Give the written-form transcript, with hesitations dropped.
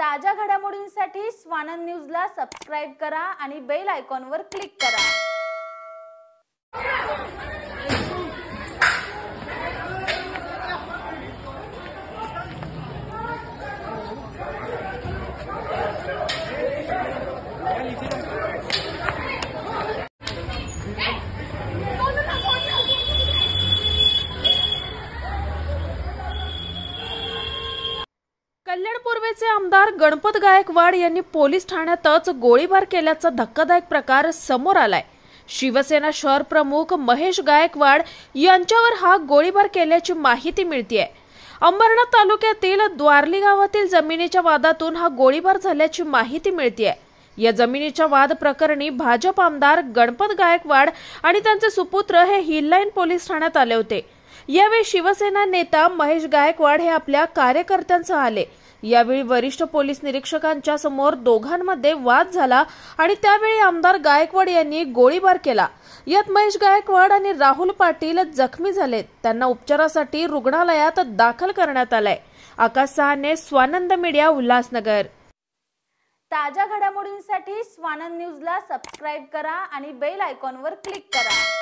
ताज्या घडामोडींसाठी स्वानंद न्यूजला सबस्क्राइब करा आणि बेल आयकॉनवर क्लिक करा। कल्याण पूर्वेचे आमदार गणपत गायकवाड यांनी पोलीस ठाण्यातच गोळीबार केल्याचा धक्कादायक प्रकार समोर आलाय। शिवसेना शहर प्रमुख महेश गायकवाड यांच्यावर हा गोळीबार केल्याची माहिती मिळतेय। अंबरनाथ तालुक्यातील द्वारली गावातील जमिनीच्या वादातून हा गोळीबार झाल्याची माहिती मिळतेय। या जमिनीच्या वाद प्रकरणी भाजप आमदार गणपत गायकवाड आणि त्यांचे सुपुत्र हे हिललाईन पोलीस ठाण्यात आले होते। यावेळी शिवसेना नेता महेश गायकवाड हे आपल्या कार्यकर्त्यांसह आले। यावेळी वरिष्ठ पोलीस निरीक्षकांच्या समोर दोघांमध्ये वाद झाला आणि त्यावेळी आमदार गायकवाड यांनी गोळीबार केला। यात महेश गायकवाड आणि राहुल पाटील जखमी झालेत। त्यांना उपचारासाठी रुग्णालयात दाखल करण्यात आलंय। आकाश सहाने, स्वानंद मीडिया, उल्हासनगर। ताज्या घडामोडींसाठी स्वानंद न्यूजला सबस्क्राइब करा आणि बेल आयकॉनवर क्लिक करा।